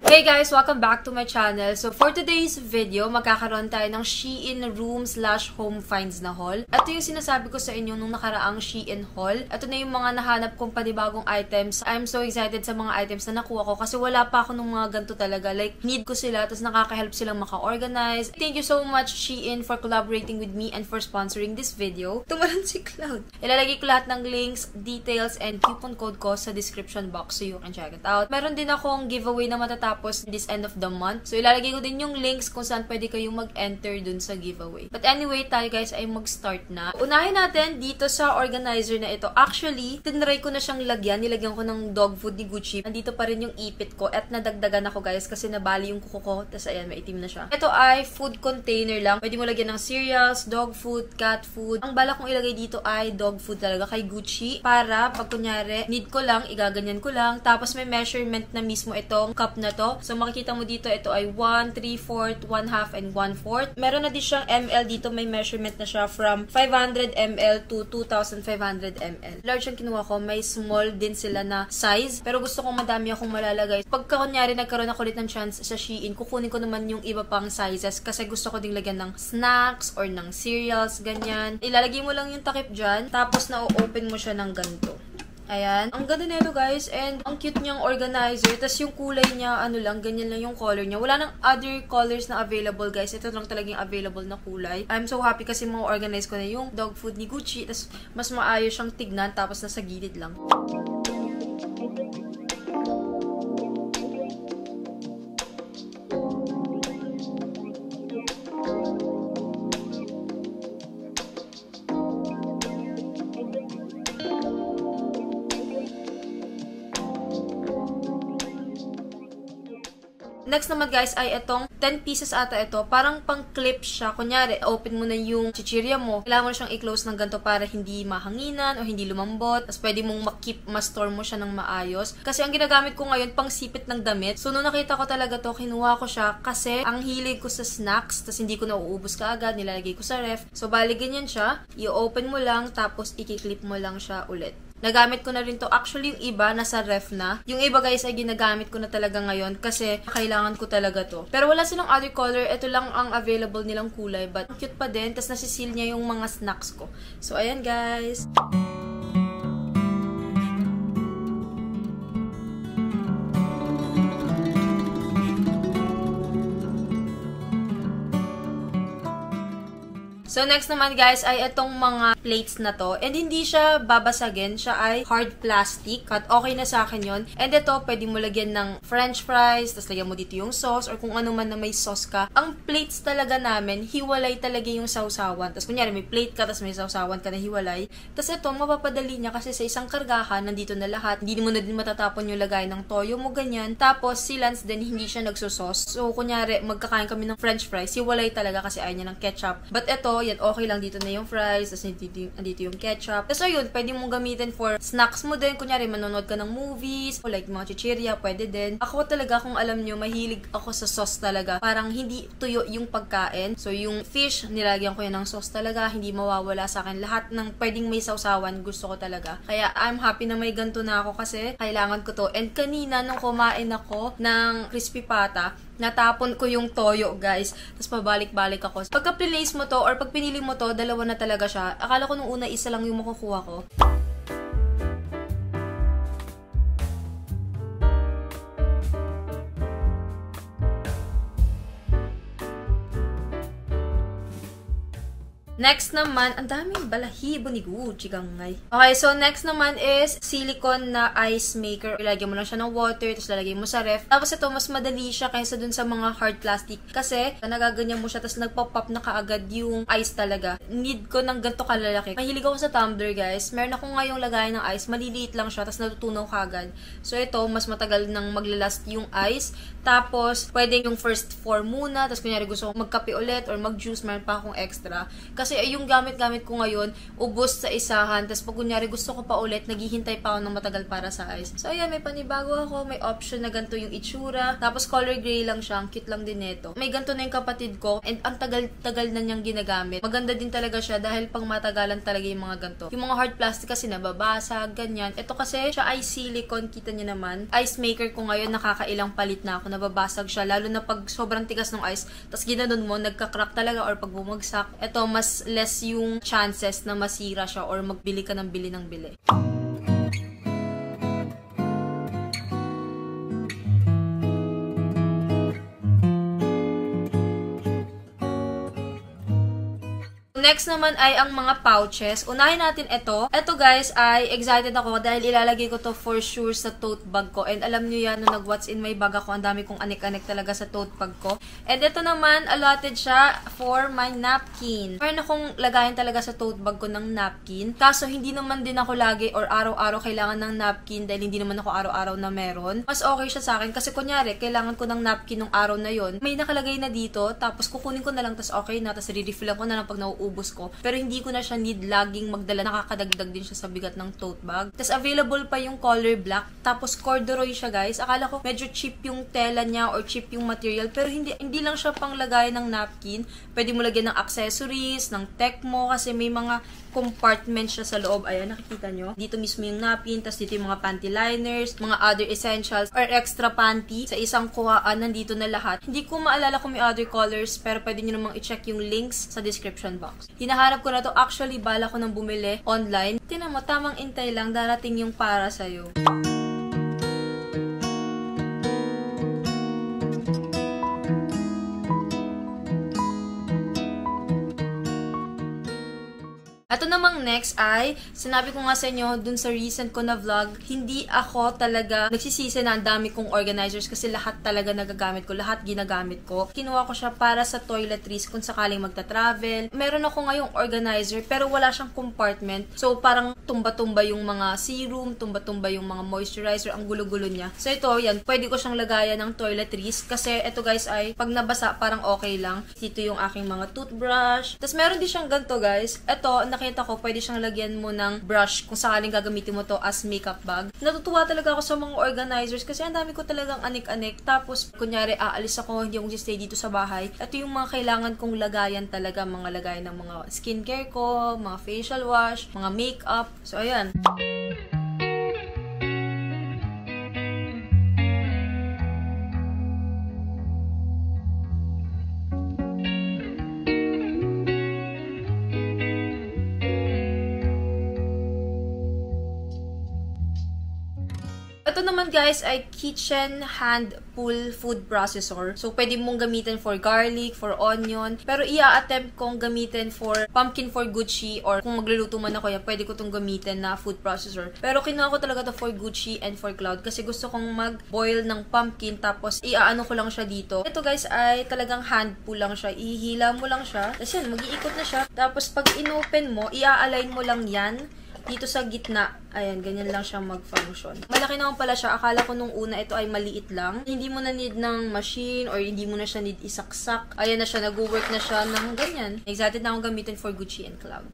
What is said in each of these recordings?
Hey guys! Welcome back to my channel. So for today's video, magkakaroon tayo ng Shein room/home finds na haul. Ito yung sinasabi ko sa inyo nung nakaraang Shein haul. Ito na yung mga nahanap kong panibagong items. I'm so excited sa mga items na nakuha ko kasi wala pa ako nung mga ganito talaga. Like, need ko sila, tapos nakaka-help silang maka-organize. Thank you so much Shein for collaborating with me and for sponsoring this video. Tumalon si Cloud. Ilalagay ko lahat ng links, details, and coupon code ko sa description box so you can check it out. Meron din akong giveaway na matatapos this end of the month. So, ilalagay ko din yung links kung saan pwede kayong mag-enter dun sa giveaway. But anyway, tayo guys ay mag-start na. Unahin natin dito sa organizer na ito. Actually, tinry ko na siyang lagyan. Nilagyan ko ng dog food ni Gucci. Nandito pa rin yung ipit ko at nadagdagan ako guys kasi nabali yung kuko ko. Tapos ayan, maitim na siya. Ito ay food container lang. Pwede mo lagyan ng cereals, dog food, cat food. Ang balak kong ilagay dito ay dog food talaga kay Gucci. Para pag kunyari, need ko lang, igaganyan ko lang. Tapos may measurement na mismo itong cup na to. So, makikita mo dito, ito ay 1, 3/4, 1/2, and 1/4. Meron na din siyang ml dito. May measurement na siya from 500 ml to 2,500 ml. Large yung kinuha ko. May small din sila na size. Pero gusto kong madami akong malalagay. Pagka kunyari nagkaroon ako ulit ng chance sa Shein, kukunin ko naman yung iba pang sizes kasi gusto ko ding lagyan ng snacks or ng cereals, ganyan. Ilalagay mo lang yung takip dyan, tapos na-open mo siya ng ganito. Ayan. Ang ganda nito guys. And ang cute niyang organizer. Tapos yung kulay niya, ano lang, ganyan lang yung color niya. Wala nang other colors na available guys. Ito lang talagang available na kulay. I'm so happy kasi ma-organize ko na yung dog food ni Gucci. Tapos mas maayos siyang tignan. Tapos nasa gilid lang. Next naman guys ay itong 10 pieces ata ito. Parang pang clip siya. Kunyari, open mo na yung chichirya mo. Kailangan mo na siyang i-close ng ganito para hindi mahanginan o hindi lumambot. Tapos pwede mong ma-keep, ma-store mo siya ng maayos. Kasi ang ginagamit ko ngayon, pang sipit ng damit. So, nung nakita ko talaga to, kinuha ko siya kasi ang hilig ko sa snacks. Tapos hindi ko nauubos kaagad. Nilalagay ko sa ref. So, bali ganyan siya. I-open mo lang, tapos i-clip mo lang siya ulit. Nagamit ko na rin to. Actually, yung iba, nasa ref na. Yung iba, guys, ay ginagamit ko na talaga ngayon kasi kailangan ko talaga to. Pero wala silang other color. Ito lang ang available nilang kulay. But cute pa din. Tapos nasisil niya yung mga snacks ko. So, ayan, guys. So, next naman guys ay itong mga plates na to. And hindi siya babasagin. Siya ay hard plastic. At okay na sa akin yon. And ito, pwede mo lagyan ng french fries. Tapos lagyan mo dito yung sauce. Or kung ano man na may sauce ka. Ang plates talaga namin, hiwalay talaga yung sausawan. Tapos kunyari may plate ka, tapos may sausawan ka na hiwalay. Tapos ito, mapapadali niya kasi sa isang kargahan, nandito na lahat. Hindi mo na din matatapon yung lagay ng toyo mo, ganyan. Tapos si Lance din, hindi siya nagsusos. So, kunyari, magkakain kami ng french fries. Hiwalay talaga kasi ayaw niya ng ketchup. But ito, yan, okay lang dito na yung fries, tapos dito yung ketchup. Tapos ayun, pwede mong gamitin for snacks mo din. Kunyari, manonood ka ng movies, o like mga chichirya, pwede din. Ako talaga, kung alam nyo, mahilig ako sa sauce talaga. Parang hindi tuyo yung pagkain. So, yung fish, nilagyan ko yan ng sauce talaga. Hindi mawawala sa akin. Lahat ng pwedeng may sausawan, gusto ko talaga. Kaya, I'm happy na may ganito na ako kasi kailangan ko to. And kanina, nung kumain ako ng crispy pata, natapon ko yung toyo, guys. Tapos pabalik-balik ako. Pagka place mo to, or pag pinili mo to, dalawa na talaga siya. Akala ko nung una, isa lang yung makukuha ko. Next naman, ang daming balahibo ni Gucci gangay. Okay, so next naman is silicone na ice maker. Ilagay mo lang siya ng water, tapos lalagay mo sa ref. Tapos ito, mas madali siya kaysa dun sa mga hard plastic. Kasi, nagaganyan mo siya, tapos nagpop-up na kaagad yung ice talaga. Need ko ng ganito kalalaki. Mahilig ako sa tumbler, guys. Meron ako ngayong lagay ng ice. Maliliit lang siya, tapos natutunaw kaagad. So ito, mas matagal nang maglalast yung ice. Tapos, pwede yung first 4 muna. Tapos, kunyari gusto ko magkape ulit or mag-juice, meron pa akong extra. Kasi Kasi yung gamit-gamit ko ngayon, ubos sa isahan. Tapos pag kunyari gusto ko pa ulit, naghihintay pa ako ng matagal para sa ice. So ayan, may panibago ako. May option na ganito yung itsura. Tapos color gray lang siya. Ang cute lang din nito. May ganito na yung kapatid ko. And ang tagal-tagal na niyang ginagamit. Maganda din talaga siya dahil pang matagalan talaga yung mga ganito. Yung mga hard plastic kasi nababasag, ganyan. Ito kasi siya ay silicone. Kita niyo naman. Ice maker ko ngayon, nakakailang palit na ako. Nababasag siya. Lalo na pag sobrang tigas ng ice. Tapos ginanon mo, nagka-crack talaga or pag bumagsak. Ito, mas less yung chances na masira siya or magbili ka ng bili ng bili. Next naman ay ang mga pouches. Unahin natin ito. Ito guys ay excited ako dahil ilalagay ko to for sure sa tote bag ko. And alam nyo yan, nung nag-what's in my bag ako, ang dami kong anik-anik talaga sa tote bag ko. And ito naman, allotted siya for my napkin. Meron akong lagayan talaga sa tote bag ko ng napkin. Kaso hindi naman din ako lagi or araw-araw kailangan ng napkin dahil hindi naman ako araw-araw na meron. Mas okay siya sa akin kasi kunyari, kailangan ko ng napkin nung araw na yon. May nakalagay na dito, tapos kukunin ko na lang, tapos okay na, tapos re-refillan ko na lang pag nauubos ko. Pero hindi ko na siya need laging magdala. Nakakadagdag din siya sa bigat ng tote bag. Tapos available pa yung color black. Tapos corduroy siya guys. Akala ko medyo cheap yung tela niya or cheap yung material. Pero hindi lang siya pang lagay ng napkin. Pwede mo lagyan ng accessories, ng tech mo kasi may mga compartment siya sa loob. Ayan, nakikita nyo. Dito mismo yung napkin, tapos dito yung mga panty liners, mga other essentials, or extra panty. Sa isang kuhaan, nandito na lahat. Hindi ko maalala kung may other colors, pero pwede nyo namang i-check yung links sa description box. Hinahanap ko na to. Actually, bala ko nang bumili online. Tingnan mo, tamang intay lang, darating yung para sa'yo. Ito namang next ay, sinabi ko nga sa inyo dun sa recent ko na vlog, hindi ako talaga nagsisisi na ang dami kong organizers kasi lahat talaga nagagamit ko, lahat ginagamit ko. Kinuha ko siya para sa toiletries kung sakaling magta-travel. Meron ako ngayong organizer pero wala siyang compartment. So parang tumba-tumba yung mga serum, tumba-tumba yung mga moisturizer, ang gulo-gulo niya. So ito, yan, pwede ko siyang lagayan ng toiletries kasi ito guys ay, pag nabasa parang okay lang. Dito yung aking mga toothbrush. Tapos meron din siyang ganito guys. Ito, nakita ko, pwede siyang lagyan mo ng brush kung sakaling gagamitin mo to as makeup bag. Natutuwa talaga ako sa mga organizers kasi ang dami ko talagang anik-anik. Tapos, kunyari, aalis ako, hindi ako stay dito sa bahay. Ito yung mga kailangan kong lagayan talaga, mga lagayan ng mga skincare ko, mga facial wash, mga makeup. So, ayan. Ito naman guys ay kitchen hand pull food processor. So, pwede mong gamitin for garlic, for onion. Pero i-attempt kong gamitin for pumpkin for Gucci or kung magluluto man ako yan, pwede ko itong gamitin na food processor. Pero kinuha ko talaga to for Gucci and for Cloud kasi gusto kong mag-boil ng pumpkin tapos iaano ko lang siya dito. Ito guys ay talagang hand pull lang siya. Ihila mo lang siya. Tapos yan, mag-iikot na siya. Tapos pag inopen mo, ia-align mo lang yan dito sa gitna. Ayan, ganyan lang siya mag-function. Malaki naman pala siya. Akala ko nung una ito ay maliit lang. Hindi mo na need ng machine or hindi mo na siya need isaksak. Ayan na siya, nag-work na siya ng ganyan. Excited na akong gamitin for Gucci and Cloud.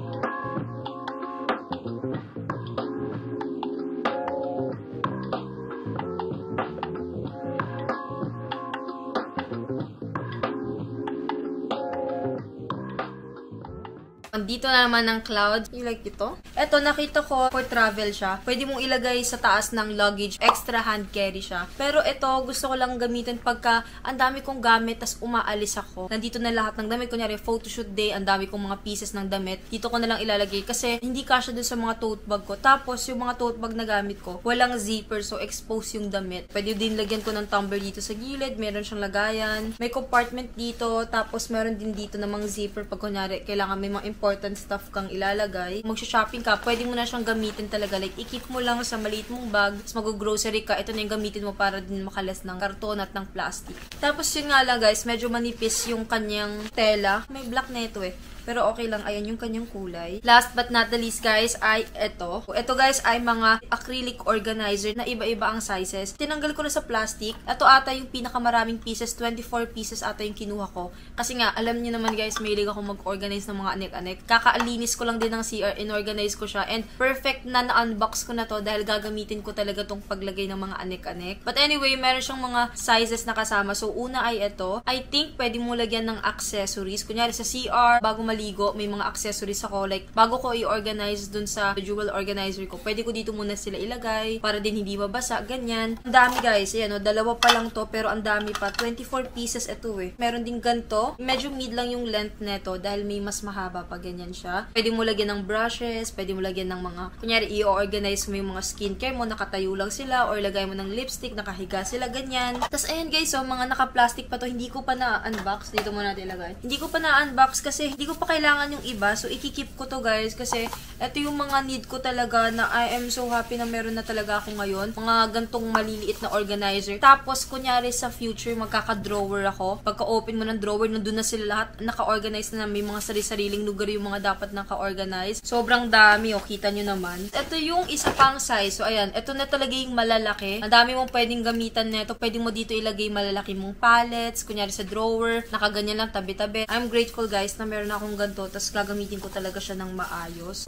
Dito naman ng Cloud. You like ito? Ito, nakita ko for travel siya. Pwede mong ilagay sa taas ng luggage. Extra hand carry siya. Pero ito, gusto ko lang gamitin pagka ang dami kong gamit tas umaalis ako. Nandito na lahat ng damit. Kunyari, photoshoot day, ang dami kong mga pieces ng damit. Dito ko na lang ilalagay kasi hindi kasya dun sa mga tote bag ko. Tapos, yung mga tote bag na gamit ko, walang zipper so expose yung damit. Pwede din lagyan ko ng tumbler dito sa gilid. Meron siyang lagayan. May compartment dito. Tapos, meron din dito namang zipper pag kunyari, kailangan may mga important stuff kang ilalagay. Magsha-shopping ka, pwede mo na siyang gamitin talaga. Like, i-keep mo lang sa maliit mong bag, tapos mag-grocery ka, ito na yung gamitin mo para din makalas ng karton at ng plastic. Tapos yun nga lang guys, medyo manipis yung kanyang tela. May black na ito eh. Pero okay lang, ayan yung kanyang kulay. Last but not the least guys, ay ito. Ito guys ay mga acrylic organizer na iba-iba ang sizes. Tinanggal ko na sa plastic. Ito ata yung pinakamaraming pieces, 24 pieces ata yung kinuha ko. Kasi nga, alam niyo naman guys, mahilig ako mag-organize ng mga anek-anek. Kakaalinis ko lang din ng CR, inorganize ko siya. And perfect na na-unbox ko na to dahil gagamitin ko talaga tong paglagay ng mga anek-anek. But anyway, meron siyang mga sizes na kasama. So, una ay ito. I think pwede mo lagyan ng accessories. Kunyari sa CR, bago maligo, may mga accessories ako. Like, bago ko i-organize dun sa jewel organizer ko, pwede ko dito muna sila ilagay para din hindi mabasa. Ganyan. Ang dami guys. Ayan, dalawa pa lang to pero ang dami pa. 24 pieces ito eh. Meron din ganito. Medyo mid lang yung length neto dahil may mas mahaba pa ganyan siya. Pwede mo lagyan ng brushes, pwede mo lagyan ng mga, kunyari, i-organize mo yung mga skincare mo, nakatayo lang sila, or lagay mo ng lipstick, nakahiga sila, ganyan. Tapos, ayan guys, so, mga naka-plastic pa to, hindi ko pa na-unbox. Dito muna natin ilagay. Hindi ko pa na-unbox kasi hindi ko pa kailangan yung iba. So, ikikip ko to guys kasi ito yung mga need ko talaga na I am so happy na meron na talaga ako ngayon. Mga gantong maliliit na organizer. Tapos, kunyari sa future, magkaka-drawer ako. Pagka-open mo ng drawer, nandun na sila lahat naka-organize na, may mga sari-sariling lugar yung mga dapat naka-organize. Sobrang dami, oh, kita nyo naman. Ito yung isa pang size. So, ayan, ito na talaga yung malalaki. Ang dami mong pwedeng gamitan nito. Pwede mo dito ilagay malalaki mong palettes. Kunyari sa drawer, nakaganyan lang tabi-tabi. I'm grateful guys na meron akong ganito. Tapos gagamitin ko talaga siya ng maayos.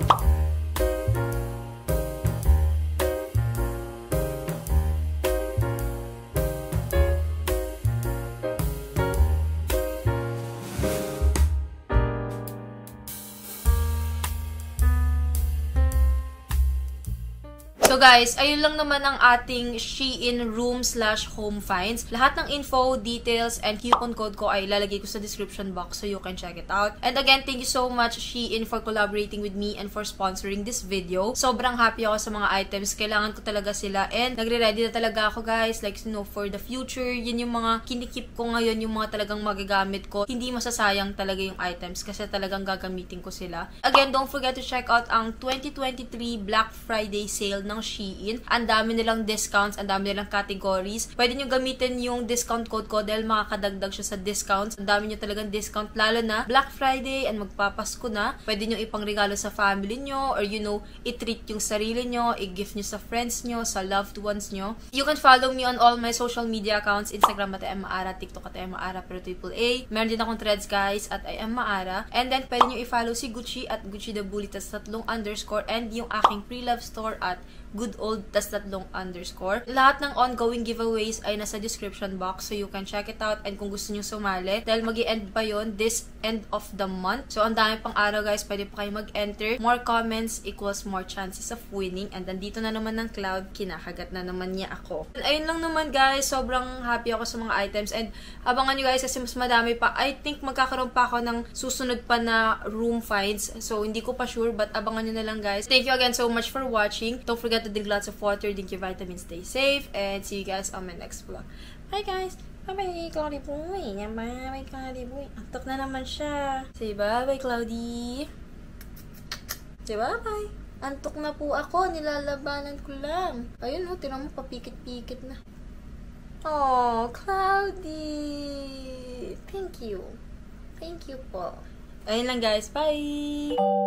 So guys, ayun lang naman ang ating Shein room/home finds. Lahat ng info, details, and coupon code ko ay ilalagay ko sa description box so you can check it out. And again, thank you so much Shein for collaborating with me and for sponsoring this video. Sobrang happy ako sa mga items. Kailangan ko talaga sila and nagre-ready na talaga ako guys. Like, you know, for the future, yun yung mga kinikip ko ngayon, yung mga talagang magagamit ko. Hindi masasayang talaga yung items kasi talagang gagamitin ko sila. Again, don't forget to check out ang 2023 Black Friday sale ng Shein. Ang dami nilang discounts, ang dami nilang categories. Pwede nyo gamitin yung discount code ko dahil makakadagdag siya sa discounts. Ang dami nyo talagang discount, lalo na Black Friday and magpapasko na. Pwede nyo ipangregalo sa family nyo or you know, i-treat yung sarili nyo, i-gift nyo sa friends nyo, sa loved ones nyo. You can follow me on all my social media accounts, Instagram at @maara, TikTok at @maara, pero AAA. Meron din akong threads guys at @maara. And then pwede nyo i-follow si Gucci at Gucci the Bully tas 3 underscore and yung aking pre-love store at good old tas 3 underscore. Lahat ng ongoing giveaways ay nasa description box so you can check it out and kung gusto nyo sumali dahil magi-end pa yon this end of the month. So ang dami pang araw guys, pwede pa kayo mag-enter. More comments equals more chances of winning and nandito na naman ng Cloud, kinakagat na naman niya ako. And ayun lang naman guys, sobrang happy ako sa mga items and abangan nyo guys kasi mas madami pa. I think magkakaroon pa ako ng susunod pa na room finds. So hindi ko pa sure but abangan nyo na lang guys. Thank you again so much for watching. Don't forget to drink lots of water, drink your vitamins, stay safe, and see you guys on my next vlog. Bye guys! Bye-bye, Cloudy Boy! Bye-bye, Cloudy Boy! Antok na naman siya! Say bye-bye, Cloudy! Say bye-bye! Antok na po ako, nilalabanan ko lang. Ayun o, tirang mo, papikit-pikit na. Oh, Cloudy! Thank you! Thank you po! Ayun lang guys, bye!